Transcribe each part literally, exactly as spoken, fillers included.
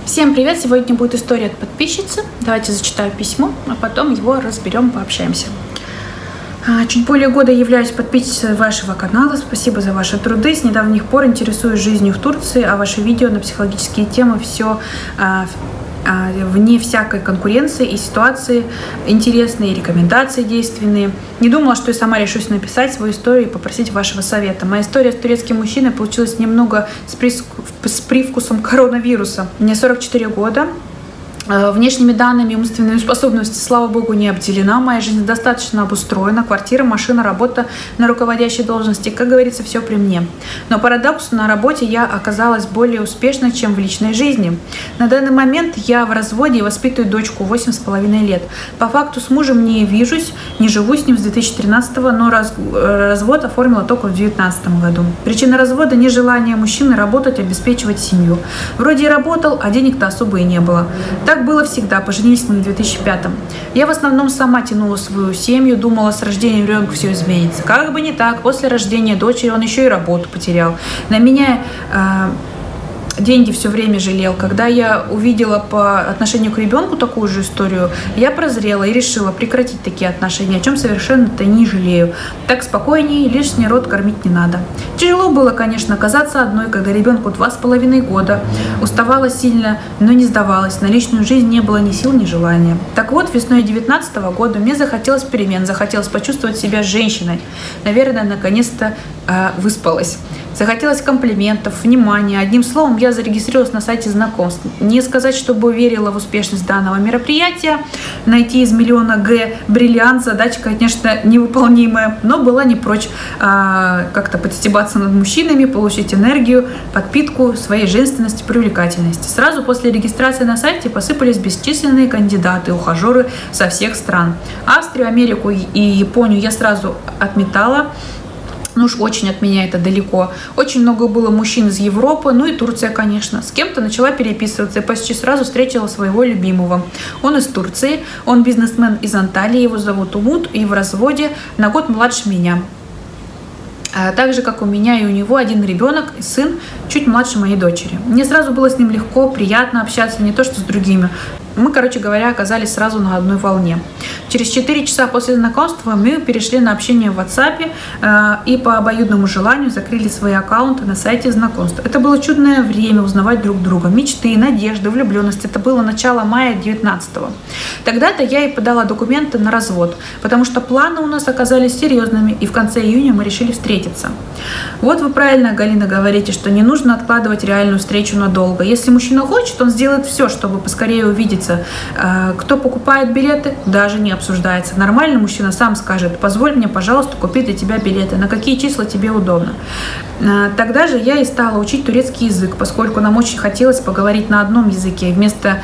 Всем привет! Сегодня будет история от подписчицы. Давайте зачитаю письмо, а потом его разберем, пообщаемся. Чуть более года являюсь подписчицей вашего канала. Спасибо за ваши труды. С недавних пор интересуюсь жизнью в Турции, а ваши видео на психологические темы все а, а, вне всякой конкуренции и ситуации интересные, рекомендации действенные. Не думала, что я сама решусь написать свою историю и попросить вашего совета. Моя история с турецким мужчиной получилась немного с, приск... с привкусом коронавируса. Мне сорок четыре года. Внешними данными и умственными способностями, слава богу, не обделена. Моя жизнь достаточно обустроена. Квартира, машина, работа на руководящей должности. Как говорится, все при мне. Но парадокс, на работе я оказалась более успешной, чем в личной жизни. На данный момент я в разводе и воспитываю дочку восемь с половиной лет. По факту с мужем не вижусь, не живу с ним с две тысячи тринадцатого, но раз, развод оформила только в две тысячи девятнадцатом году. Причина развода – нежелание мужчины работать, обеспечивать семью. Вроде и работал, а денег-то особо и не было. Так было всегда, поженились мы в две тысячи пятом. Я в основном сама тянула свою семью, думала, с рождением ребенка все изменится. Как бы не так, после рождения дочери он еще и работу потерял. На меня э, деньги все время жалел. Когда я увидела по отношению к ребенку такую же историю, я прозрела и решила прекратить такие отношения, о чем совершенно-то не жалею. Так спокойнее, лишний род кормить не надо. Тяжело было, конечно, оказаться одной, когда ребенку два с половиной года. Уставала сильно, но не сдавалась. На личную жизнь не было ни сил, ни желания. Так вот, весной две тысячи девятнадцатого года мне захотелось перемен, захотелось почувствовать себя женщиной. Наверное, наконец-то э, выспалась. Захотелось комплиментов, внимания. Одним словом, я зарегистрировалась на сайте знакомств. Не сказать, чтобы верила в успешность данного мероприятия. Найти из миллиона Г бриллиант задача, конечно, невыполнимая, но была не прочь а, как-то подстебаться над мужчинами, получить энергию, подпитку своей женственности, привлекательности. Сразу после регистрации на сайте посыпались бесчисленные кандидаты, ухажеры со всех стран. Австрию, Америку и Японию я сразу отметала. Ну уж очень от меня это далеко. Очень много было мужчин из Европы, ну и Турция, конечно. С кем-то начала переписываться и почти сразу встретила своего любимого. Он из Турции, он бизнесмен из Анталии, его зовут Умут, и в разводе на год младше меня. Так же, как у меня и у него один ребенок, сын, чуть младше моей дочери. Мне сразу было с ним легко, приятно общаться, не то что с другими. Мы, короче говоря, оказались сразу на одной волне. Через четыре часа после знакомства мы перешли на общение в WhatsApp э, и по обоюдному желанию закрыли свои аккаунты на сайте знакомств. Это было чудное время узнавать друг друга. Мечты, надежды, влюбленность. Это было начало мая две тысячи девятнадцатого. Тогда-то я и подала документы на развод, потому что планы у нас оказались серьезными, и в конце июня мы решили встретиться. Вот вы правильно, Галина, говорите, что не нужно откладывать реальную встречу надолго. Если мужчина хочет, он сделает все, чтобы поскорее увидеться. Кто покупает билеты, даже не обсуждается. Нормальный мужчина сам скажет: позволь мне, пожалуйста, купить для тебя билеты, на какие числа тебе удобно. Тогда же я и стала учить турецкий язык, поскольку нам очень хотелось поговорить на одном языке. Вместо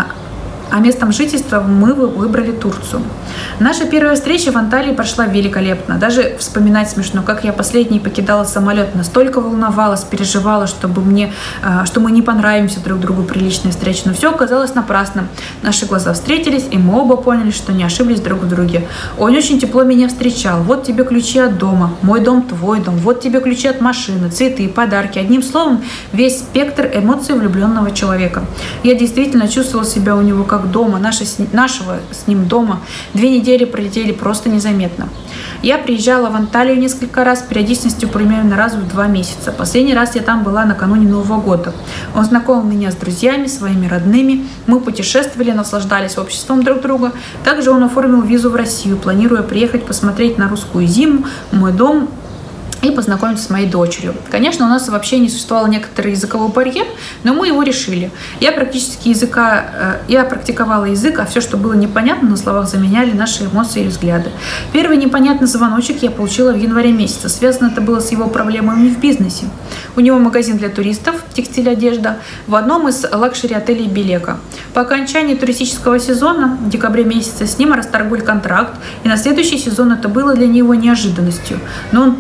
А местом жительства мы выбрали Турцию. Наша первая встреча в Анталии прошла великолепно. Даже вспоминать смешно, как я последней покидала самолет. Настолько волновалась, переживала, чтобы мне, что мы не понравимся друг другу при личной встрече. Но все оказалось напрасно. Наши глаза встретились, и мы оба поняли, что не ошиблись друг в друге. Он очень тепло меня встречал. Вот тебе ключи от дома. Мой дом, твой дом. Вот тебе ключи от машины, цветы, подарки. Одним словом, весь спектр эмоций влюбленного человека. Я действительно чувствовала себя у него как дома, наше, нашего с ним дома. Две недели пролетели просто незаметно. Я приезжала в Анталию несколько раз, периодичностью примерно раз в два месяца. Последний раз я там была накануне Нового года. Он знакомил меня с друзьями, своими родными. Мы путешествовали, наслаждались обществом друг друга. Также он оформил визу в Россию, планируя приехать посмотреть на русскую зиму, мой дом и познакомиться с моей дочерью. Конечно, у нас вообще не существовал некоторый языковой барьер, но мы его решили. Я практически языка, я практиковала язык, а все, что было непонятно, на словах заменяли наши эмоции и взгляды. Первый непонятный звоночек я получила в январе месяце. Связано это было с его проблемами в бизнесе. У него магазин для туристов, текстиль, одежда, в одном из лакшери-отелей Белека. По окончании туристического сезона, в декабре месяце, с ним расторгли контракт, и на следующий сезон это было для него неожиданностью. Но он тут же стал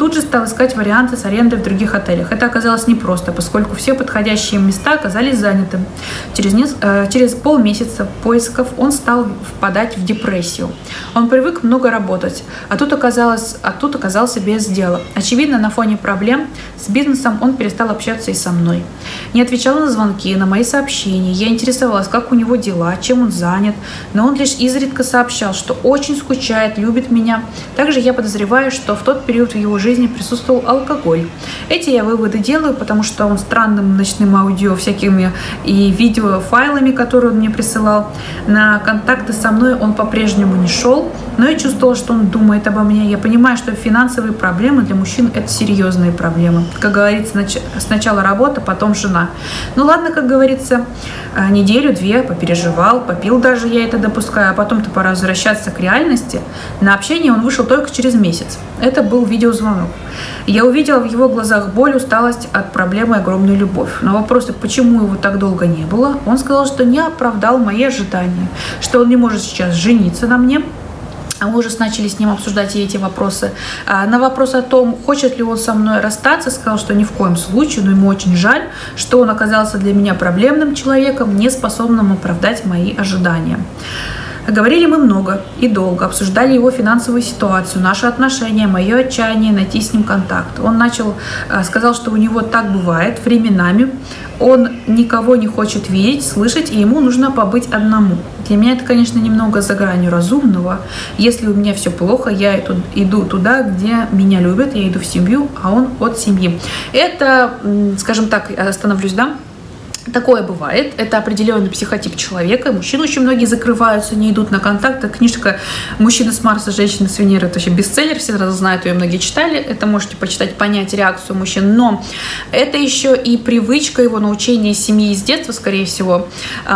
искать варианты с арендой в других отелях. Это оказалось непросто, поскольку все подходящие места оказались заняты. Через, не... Через полмесяца поисков он стал впадать в депрессию. Он привык много работать, а тут, оказалось... а тут оказался без дела. Очевидно, на фоне проблем с бизнесом он перестал общаться и со мной. Не отвечал на звонки, на мои сообщения. Я интересовалась, как у него дела, чем он занят, но он лишь изредка сообщал, что очень скучает, любит меня. Также я подозреваю, что в тот период в его жизни присутствовал алкоголь. Эти я выводы делаю, потому что он странным ночным аудио, всякими и видеофайлами, которые он мне присылал. На контакты со мной он по-прежнему не шел, но я чувствовала, что он думает обо мне. Я понимаю, что финансовые проблемы для мужчин – это серьезные проблемы. Как говорится, сначала работа, потом жена. Ну ладно, как говорится, неделю-две попереживал, попил даже, я это допускаю, а потом-то пора возвращаться к реальности. На общение он вышел только через месяц. Это был видеозвонок. Я увидела в его глазах боль, усталость от проблемы и огромную любовь. На вопросы, почему его так долго не было, он сказал, что не оправдал мои ожидания, что он не может сейчас жениться на мне. А мы уже начали с ним обсуждать и эти вопросы. А на вопрос о том, хочет ли он со мной расстаться, сказал, что ни в коем случае, но ему очень жаль, что он оказался для меня проблемным человеком, не способным оправдать мои ожидания. Говорили мы много и долго, обсуждали его финансовую ситуацию, наши отношения, мое отчаяние найти с ним контакт. Он начал, сказал, что у него так бывает временами, он никого не хочет видеть, слышать, и ему нужно побыть одному. Для меня это, конечно, немного за гранью разумного. Если у меня все плохо, я иду туда, где меня любят, я иду в семью, а он от семьи. Это, скажем так, остановлюсь, да? Такое бывает, это определенный психотип человека. Мужчины очень многие закрываются, не идут на контакт. Книжка «Мужчина с Марса, женщина с Венеры» — это вообще бестселлер, все сразу знают, ее многие читали. Это можете почитать, понять реакцию мужчин. Но это еще и привычка его научения из семьи, из детства, скорее всего.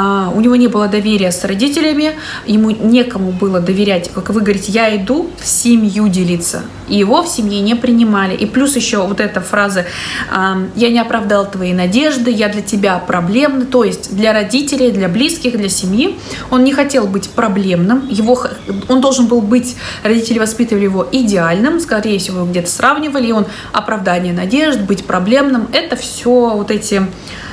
У него не было доверия с родителями, ему некому было доверять. Как вы говорите, я иду в семью делиться. И его в семье не принимали. И плюс еще вот эта фраза «я не оправдал твои надежды, я для тебя оправдал». Проблемный, то есть для родителей, для близких, для семьи. Он не хотел быть проблемным, его, он должен был быть, родители воспитывали его идеальным, скорее всего, где-то сравнивали, и он оправдание надежд, быть проблемным. Это все вот эти,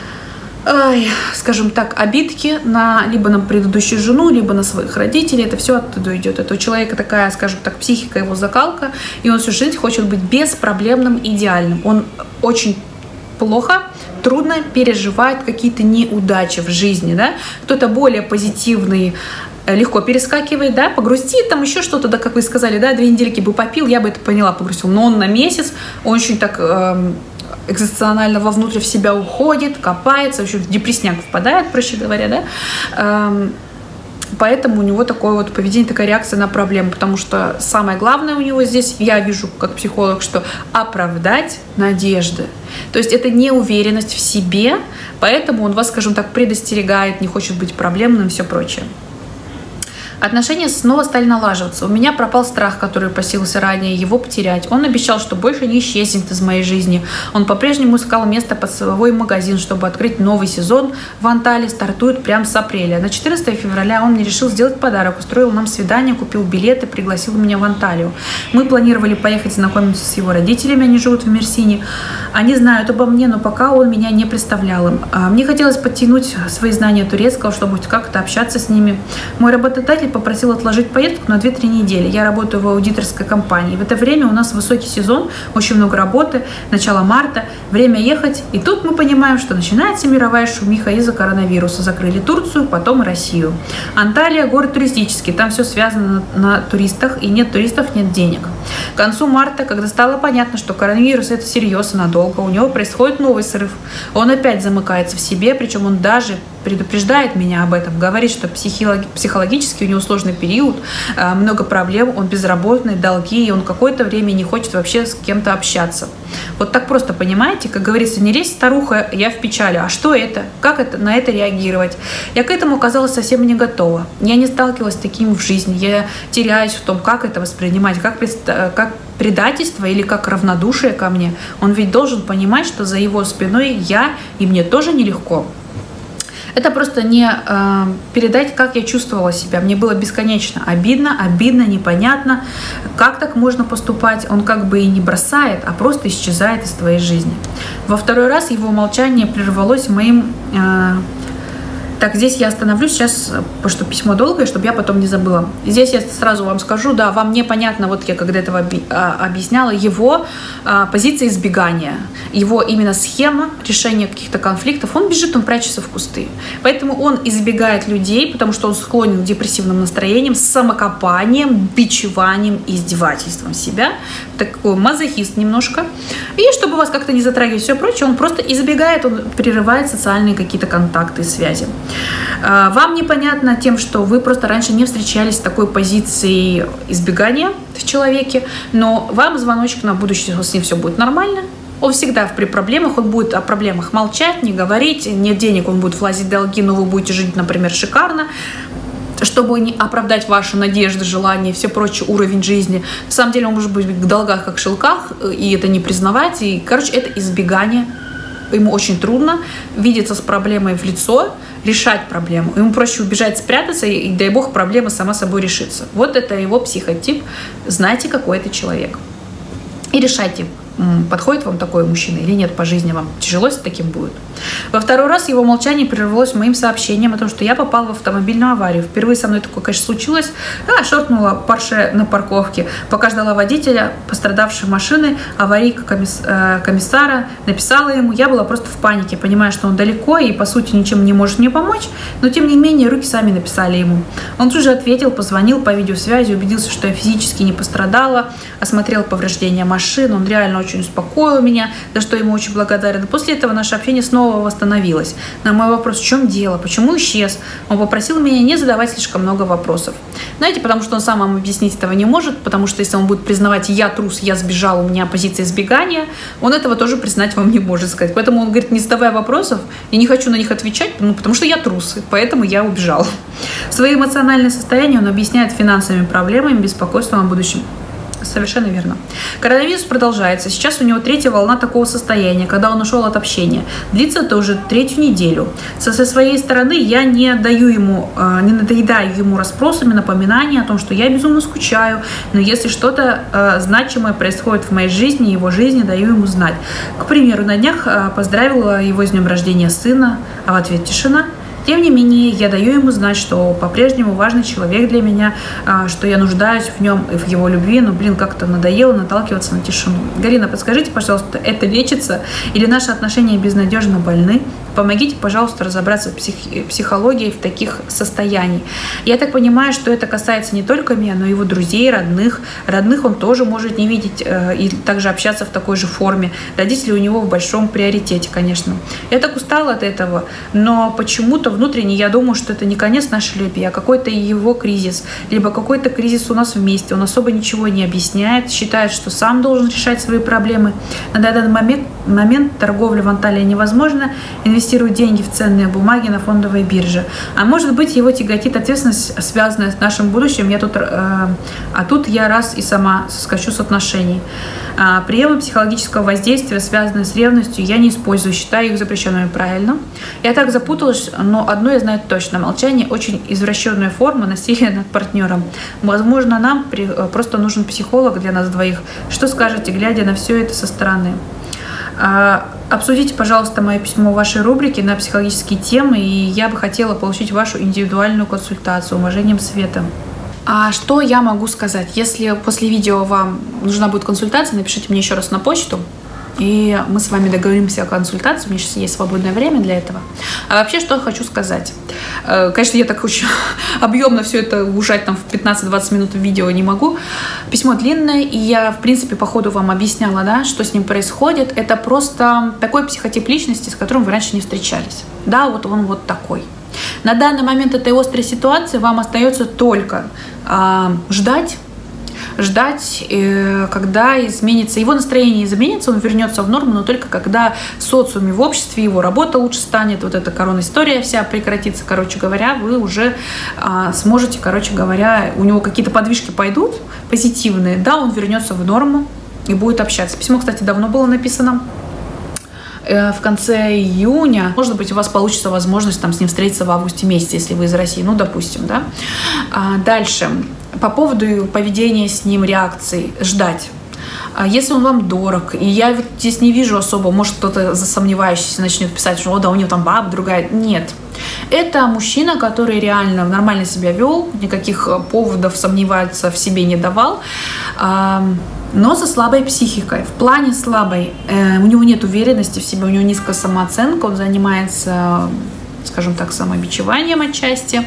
ай, скажем так, обидки на, либо на предыдущую жену, либо на своих родителей. Это все оттуда идет. Это у человека такая, скажем так, психика, его закалка, и он всю жизнь хочет быть беспроблемным, идеальным. Он очень плохо, трудно переживает какие-то неудачи в жизни, да, кто-то более позитивный, легко перескакивает, да, погрустит, там еще что-то, да, как вы сказали, да, две недельки бы попил, я бы это поняла, погрустил, но он на месяц, он очень так э, экзистенциально вовнутрь в себя уходит, копается, в общем, в депрессняк впадает, проще говоря, да, э, поэтому у него такое вот поведение, такая реакция на проблему, потому что самое главное у него здесь, я вижу как психолог, что оправдать надежды. То есть это неуверенность в себе, поэтому он вас, скажем так, предостерегает, не хочет быть проблемным и все прочее. Отношения снова стали налаживаться. У меня пропал страх, который посеялся ранее, его потерять. Он обещал, что больше не исчезнет из моей жизни. Он по-прежнему искал место под свой магазин, чтобы открыть новый сезон в Анталии. Стартует прямо с апреля. На четырнадцатое февраля он мне решил сделать подарок. Устроил нам свидание, купил билеты, пригласил меня в Анталию. Мы планировали поехать знакомиться с его родителями, они живут в Мерсине. Они знают обо мне, но пока он меня не представлял им. Мне хотелось подтянуть свои знания турецкого, чтобы хоть как-то общаться с ними. Мой работодатель попросил отложить поездку на две-три недели. Я работаю в аудиторской компании. В это время у нас высокий сезон, очень много работы, начало марта, время ехать. И тут мы понимаем, что начинается мировая шумиха из-за коронавируса. Закрыли Турцию, потом Россию. Анталия – город туристический, там все связано на, на туристах, и нет туристов, нет денег. К концу марта, когда стало понятно, что коронавирус – это серьезно, надолго, у него происходит новый срыв. Он опять замыкается в себе, причем он даже предупреждает меня об этом, говорит, что психологически у него сложный период, много проблем, он безработный, долги, и он какое-то время не хочет вообще с кем-то общаться. Вот так просто, понимаете, как говорится, не лезь, старуха, я в печали. А что это? Как это, на это реагировать? Я к этому оказалась совсем не готова. Я не сталкивалась с таким в жизни. Я теряюсь в том, как это воспринимать, как, как предательство или как равнодушие ко мне. Он ведь должен понимать, что за его спиной я, и мне тоже нелегко. Это просто не э, передать, как я чувствовала себя. Мне было бесконечно обидно, обидно, непонятно, как так можно поступать. Он как бы и не бросает, а просто исчезает из твоей жизни. Во второй раз его молчание прервалось моим... Э, Так, здесь я остановлюсь сейчас, потому что письмо долгое, чтобы я потом не забыла. Здесь я сразу вам скажу, да, вам непонятно, вот я когда этого объясняла, его а, позиция избегания, его именно схема решения каких-то конфликтов. Он бежит, он прячется в кусты. Поэтому он избегает людей, потому что он склонен к депрессивным настроениям, с самокопанием, бичеванием, издевательством себя. Такой мазохист немножко. И чтобы вас как-то не затрагивать все прочее, он просто избегает, он прерывает социальные какие-то контакты и связи. Вам непонятно тем, что вы просто раньше не встречались с такой позицией избегания в человеке, но вам звоночек на будущее, что с ним все будет нормально. Он всегда при проблемах, он будет о проблемах молчать, не говорить, нет денег, он будет влазить в долги, но вы будете жить, например, шикарно, чтобы не оправдать ваши надежды, желания, все прочее, уровень жизни. На самом деле он может быть в долгах, как в шелках, и это не признавать. И, короче, это избегание. Ему очень трудно видеться с проблемой в лицо, решать проблему. Ему проще убежать, спрятаться, и, и дай бог, проблема сама собой решится. Вот это его психотип. Знайте, какой это человек. И решайте, подходит вам такой мужчина или нет по жизни, вам тяжело с таким будет. Во второй раз его молчание прервалось моим сообщением о том, что я попала в автомобильную аварию. Впервые со мной такое, конечно, случилось. Я шортнула Порше на парковке, пока ждала водителя пострадавшей машины, аварийка комисс, э, комиссара, написала ему. Я была просто в панике, понимая, что он далеко и, по сути, ничем не может мне помочь, но, тем не менее, руки сами написали ему. Он тут же ответил, позвонил по видеосвязи, убедился, что я физически не пострадала, осмотрел повреждения машины, он реально очень успокоил меня, за что ему очень благодарен. После этого наше общение снова восстановилось. На мой вопрос, в чем дело, почему исчез, он попросил меня не задавать слишком много вопросов. Знаете, потому что он сам вам объяснить этого не может, потому что если он будет признавать, я трус, я сбежал, у меня позиция избегания, он этого тоже признать вам не может сказать. Поэтому он говорит, не задавая вопросов, я не хочу на них отвечать, ну, потому что я трус, поэтому я убежал. Свои эмоциональные состояния он объясняет финансовыми проблемами, беспокойством о будущем. Совершенно верно. Коронавирус продолжается. Сейчас у него третья волна такого состояния, когда он ушел от общения. Длится это уже третью неделю. Со, со своей стороны я не даю ему, э, не надоедаю ему расспросами, напоминания о том, что я безумно скучаю. Но если что-то э, значимое происходит в моей жизни, его жизни, даю ему знать. К примеру, на днях э, поздравила его с днем рождения сына, а в ответ тишина. Тем не менее, я даю ему знать, что по-прежнему важный человек для меня, что я нуждаюсь в нем и в его любви, но, блин, как-то надоело наталкиваться на тишину. Галина, подскажите, пожалуйста, это лечится или наши отношения безнадежно больны? Помогите, пожалуйста, разобраться в псих- психологии в таких состояниях. Я так понимаю, что это касается не только меня, но и его друзей, родных. Родных он тоже может не видеть э, и также общаться в такой же форме. Родители у него в большом приоритете, конечно. Я так устала от этого, но почему-то внутренне я думаю, что это не конец нашей любви, а какой-то его кризис, либо какой-то кризис у нас вместе. Он особо ничего не объясняет, считает, что сам должен решать свои проблемы. На данный момент, момент торговля в Анталии невозможна, инвестировать деньги в ценные бумаги на фондовой бирже. А может быть, его тяготит ответственность, связанная с нашим будущим. Я тут, э, а тут я раз и сама соскочу с отношений. А, приемы психологического воздействия, связанные с ревностью, я не использую, считаю их запрещенными. Правильно. Я так запуталась, но одно я знаю точно. Молчание – очень извращенная форма насилия над партнером. Возможно, нам при, просто нужен психолог для нас двоих. Что скажете, глядя на все это со стороны? Обсудите, пожалуйста, мое письмо в вашей рубрике на психологические темы, и я бы хотела получить вашу индивидуальную консультацию. Уважением, Света. А что я могу сказать? Если после видео вам нужна будет консультация, напишите мне еще раз на почту, и мы с вами договоримся о консультации. У меня сейчас есть свободное время для этого. А вообще, что я хочу сказать? Конечно, я так очень объемно все это ужать там в пятнадцать-двадцать минут в видео не могу. Письмо длинное, и я, в принципе, по ходу вам объясняла, да, что с ним происходит. Это просто такой психотип личности, с которым вы раньше не встречались. Да, вот он вот такой. На данный момент этой острой ситуации вам остается только э, ждать, ждать, когда изменится его настроение, изменится, он вернется в норму, но только когда в социуме, в обществе его работа лучше станет, вот эта корона-история вся прекратится, короче говоря, вы уже а, сможете, короче говоря, у него какие-то подвижки пойдут позитивные, да, он вернется в норму и будет общаться. Письмо, кстати, давно было написано. в конце июня. Может быть, у вас получится возможность там с ним встретиться в августе месяце, если вы из России, ну, допустим, да. Дальше. По поводу поведения с ним, реакций, ждать. Если он вам дорог, и я вот здесь не вижу особо, может, кто-то засомневающийся начнет писать, что, о, да, у него там баба другая. Нет. Это мужчина, который реально нормально себя вел, никаких поводов сомневаться в себе не давал, но со слабой психикой. В плане слабой. У него нет уверенности в себе, у него низкая самооценка, он занимается, скажем так, самобичеванием отчасти.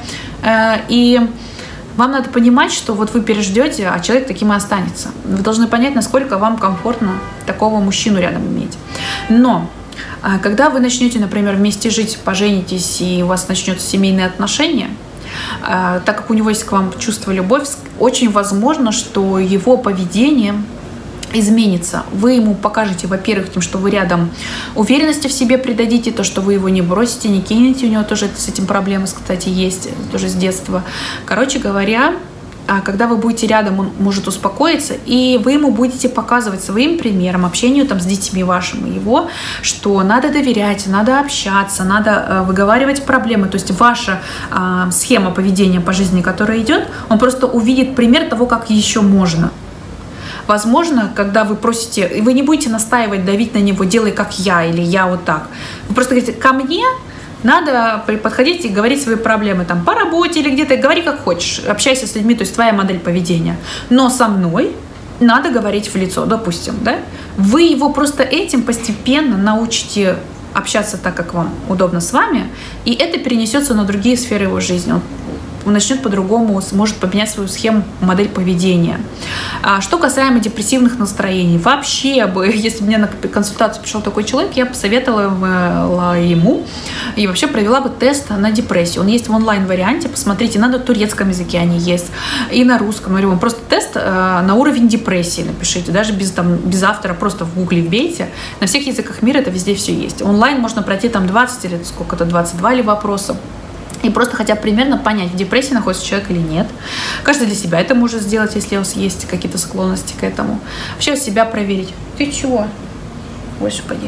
И вам надо понимать, что вот вы переждете, а человек таким и останется. Вы должны понять, насколько вам комфортно такого мужчину рядом иметь. Но когда вы начнете, например, вместе жить, поженитесь, и у вас начнется семейные отношения, так как у него есть к вам чувство любовь, очень возможно, что его поведение изменится. Вы ему покажете, во-первых, тем, что вы рядом, уверенности в себе придадите, то, что вы его не бросите, не кинете. У него тоже с этим проблемы, кстати, есть, тоже с детства. Короче говоря, когда вы будете рядом, он может успокоиться, и вы ему будете показывать своим примером, общению там с детьми вашими его, что надо доверять, надо общаться, надо выговаривать проблемы. То есть ваша а, схема поведения по жизни, которая идет, он просто увидит пример того, как еще можно. Возможно, когда вы просите, вы не будете настаивать, давить на него, делай как я или я вот так. Вы просто говорите, ко мне надо подходить и говорить свои проблемы там по работе или где-то, говори как хочешь, общайся с людьми, то есть твоя модель поведения. Но со мной надо говорить в лицо, допустим, да? Вы его просто этим постепенно научите общаться так, как вам удобно с вами, и это перенесется на другие сферы его жизни. Он начнет по-другому, сможет поменять свою схему, модель поведения. А что касаемо депрессивных настроений, вообще бы, если бы мне на консультацию пришел такой человек, я посоветовала ему и вообще провела бы тест на депрессию. Он есть в онлайн-варианте, посмотрите, на турецком языке они есть, и на русском, на любом. Просто тест на уровень депрессии напишите, даже без, там, без автора, просто в гугле вбейте. На всех языках мира это везде все есть. Онлайн можно пройти там двадцать или сколько-то, двадцать два ли вопроса. И просто хотя бы примерно понять, в депрессии находится человек или нет. Каждый для себя это может сделать, если у вас есть какие-то склонности к этому. Вообще себя проверить. Ты чего? Господи.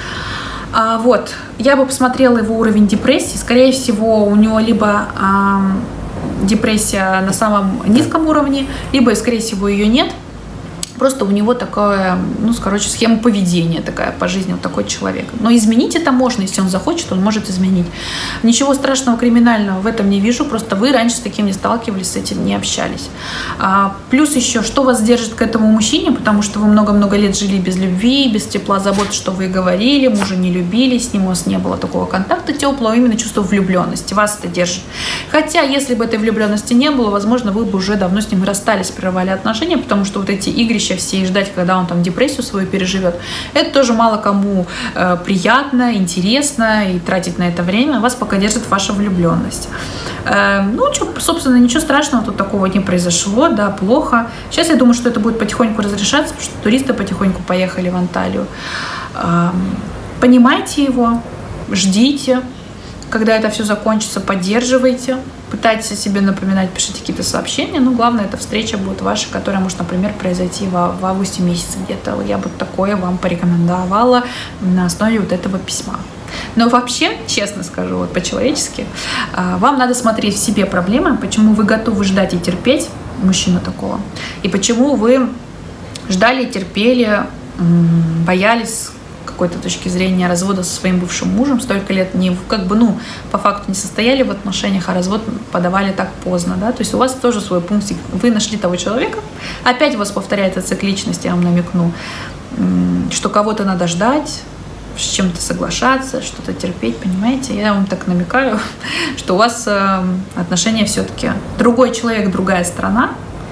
А, вот. Я бы посмотрела его уровень депрессии. Скорее всего, у него либо а, депрессия на самом низком уровне, либо, скорее всего, ее нет. Просто у него такая, ну, короче, схема поведения такая по жизни, вот такой человек. Но изменить это можно, если он захочет, он может изменить. Ничего страшного, криминального в этом не вижу, просто вы раньше с таким не сталкивались, с этим не общались. А, плюс еще, что вас держит к этому мужчине, потому что вы много-много лет жили без любви, без тепла, забот, что вы говорили, мужа не любили, с ним у вас не было такого контакта теплого, именно чувство влюбленности, вас это держит. Хотя, если бы этой влюбленности не было, возможно, вы бы уже давно с ним расстались, прервали отношения, потому что вот эти игрища все и ждать, когда он там депрессию свою переживет, это тоже мало кому э, приятно, интересно, и тратить на это время. Вас пока держит ваша влюбленность. Э, ну, чё, собственно, ничего страшного тут такого не произошло, да, плохо. Сейчас я думаю, что это будет потихоньку разрешаться, потому что туристы потихоньку поехали в Анталию. Э, понимайте его, ждите, когда это все закончится, поддерживайте. Пытайтесь о себе напоминать, пишите какие-то сообщения. Но главное, эта встреча будет ваша, которая может, например, произойти в, в августе месяце где-то. Я бы такое вам порекомендовала на основе вот этого письма. Но вообще, честно скажу, вот по-человечески, вам надо смотреть в себе проблемы, почему вы готовы ждать и терпеть мужчину такого, и почему вы ждали и терпели, боялись какой-то точки зрения развода со своим бывшим мужем, столько лет не, как бы, ну, по факту не состояли в отношениях, а развод подавали так поздно, да, то есть у вас тоже свой пунктик, вы нашли того человека, опять у вас повторяется цикличность, я вам намекну, что кого-то надо ждать, с чем-то соглашаться, что-то терпеть, понимаете, я вам так намекаю, что у вас отношения все-таки другой человек, другая страна,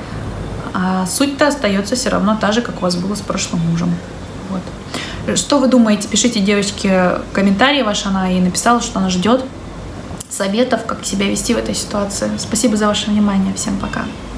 а суть-то остается все равно та же, как у вас было с прошлым мужем, вот. Что вы думаете? Пишите, девочки, комментарии ваши. Она и написала, что она ждет советов, как себя вести в этой ситуации. Спасибо за ваше внимание. Всем пока.